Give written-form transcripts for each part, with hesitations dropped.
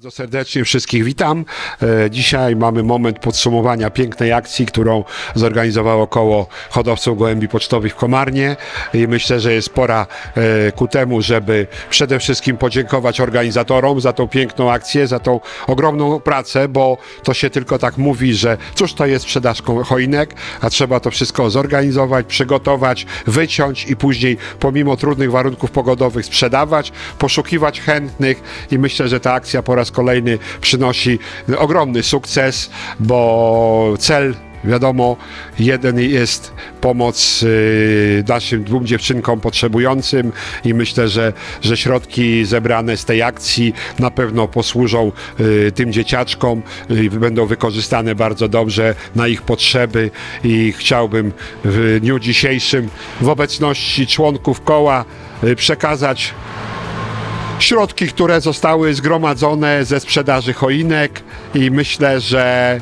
Bardzo serdecznie wszystkich witam. Dzisiaj mamy moment podsumowania pięknej akcji, którą zorganizowało koło hodowców gołębi pocztowych w Komarnie i myślę, że jest pora ku temu, żeby przede wszystkim podziękować organizatorom za tą piękną akcję, za tą ogromną pracę, bo to się tylko tak mówi, że cóż to jest sprzedaż choinek, a trzeba to wszystko zorganizować, przygotować, wyciąć i później pomimo trudnych warunków pogodowych sprzedawać, poszukiwać chętnych i myślę, że ta akcja po raz kolejny przynosi ogromny sukces, bo cel, wiadomo, jeden jest pomoc naszym dwóm dziewczynkom potrzebującym i myślę, że środki zebrane z tej akcji na pewno posłużą tym dzieciaczkom i będą wykorzystane bardzo dobrze na ich potrzeby i chciałbym w dniu dzisiejszym w obecności członków koła przekazać środki, które zostały zgromadzone ze sprzedaży choinek i myślę, że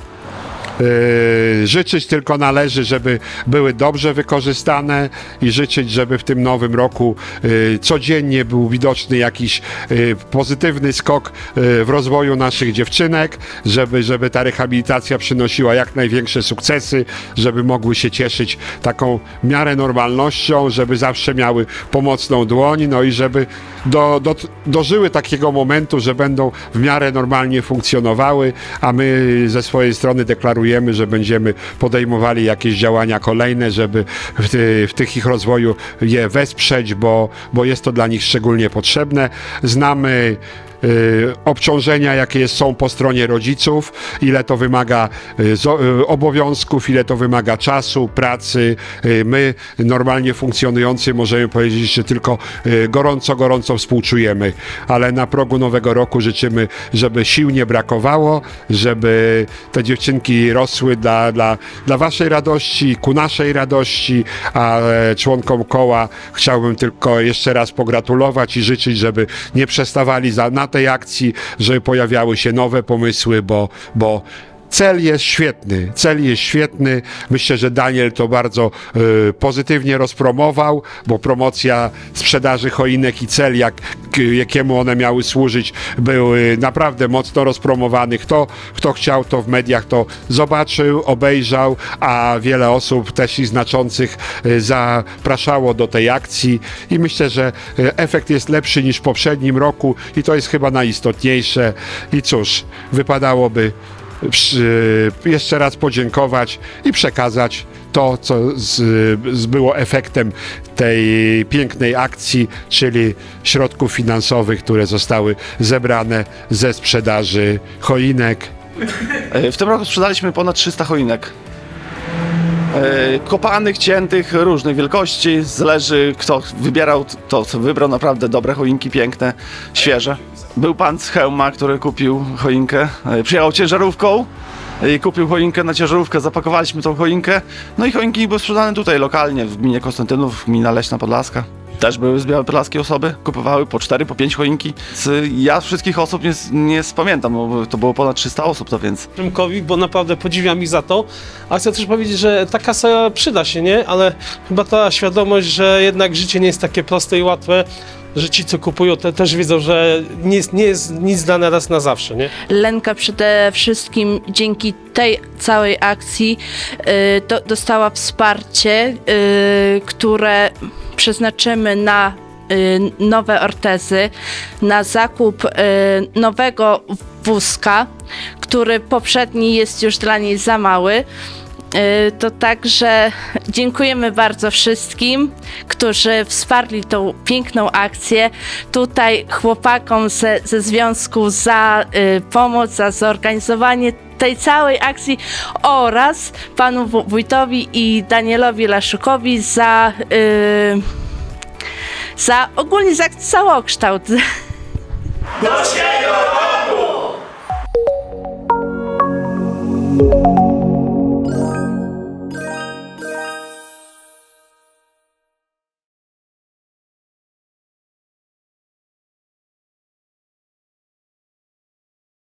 życzyć tylko należy, żeby były dobrze wykorzystane i życzyć, żeby w tym nowym roku codziennie był widoczny jakiś pozytywny skok w rozwoju naszych dziewczynek, żeby ta rehabilitacja przynosiła jak największe sukcesy, żeby mogły się cieszyć taką w miarę normalnością, żeby zawsze miały pomocną dłoń, no i żeby dożyły takiego momentu, że będą w miarę normalnie funkcjonowały, a my ze swojej strony deklarujemy, że będziemy podejmowali jakieś działania kolejne, żeby w tych ich rozwoju je wesprzeć, bo jest to dla nich szczególnie potrzebne. Znamy obciążenia, jakie są po stronie rodziców, ile to wymaga obowiązków, ile to wymaga czasu, pracy. My, normalnie funkcjonujący, możemy powiedzieć, że tylko gorąco współczujemy, ale na progu nowego roku życzymy, żeby sił nie brakowało, żeby te dziewczynki rosły dla waszej radości, ku naszej radości, a członkom koła chciałbym tylko jeszcze raz pogratulować i życzyć, żeby nie przestawali na tej akcji, żeby pojawiały się nowe pomysły, bo cel jest świetny. Myślę, że Daniel to bardzo pozytywnie rozpromował, bo promocja sprzedaży choinek i cel, jakiemu one miały służyć, był naprawdę mocno rozpromowany. Kto chciał, to w mediach to zobaczył, obejrzał, a wiele osób też i znaczących zapraszało do tej akcji i myślę, że efekt jest lepszy niż w poprzednim roku i to jest chyba najistotniejsze. I cóż, wypadałoby jeszcze raz podziękować i przekazać to, co było efektem tej pięknej akcji, czyli środków finansowych, które zostały zebrane ze sprzedaży choinek. W tym roku sprzedaliśmy ponad 300 choinek. Kopanych, ciętych, różnej wielkości, zależy kto wybierał, to co wybrał, naprawdę dobre choinki, piękne, świeże. Był pan z Chełma, który kupił choinkę, przyjechał ciężarówką i kupił choinkę na ciężarówkę, zapakowaliśmy tą choinkę, no i choinki były sprzedane tutaj lokalnie, w gminie Konstantynów, gmina Leśna Podlaska. Też były z Białej osoby, kupowały po 4, po 5 choinki. Ja wszystkich osób nie spamiętam, bo to było ponad 300 osób, to więc. Rymkowi, bo naprawdę podziwiam ich za to. A chcę też powiedzieć, że ta kasa przyda się, nie? Ale chyba ta świadomość, że jednak życie nie jest takie proste i łatwe, że ci, co kupują, też wiedzą, że nie jest nic dane raz na zawsze, nie? Lenka przede wszystkim dzięki tej całej akcji dostała wsparcie, które przeznaczymy na nowe ortezy, na zakup nowego wózka, który poprzedni jest już dla niej za mały. To także dziękujemy bardzo wszystkim, którzy wsparli tą piękną akcję. Tutaj chłopakom ze związku za pomoc, za zorganizowanie tej całej akcji oraz panu wójtowi i Danielowi Laszukowi za ogólnie za całokształt.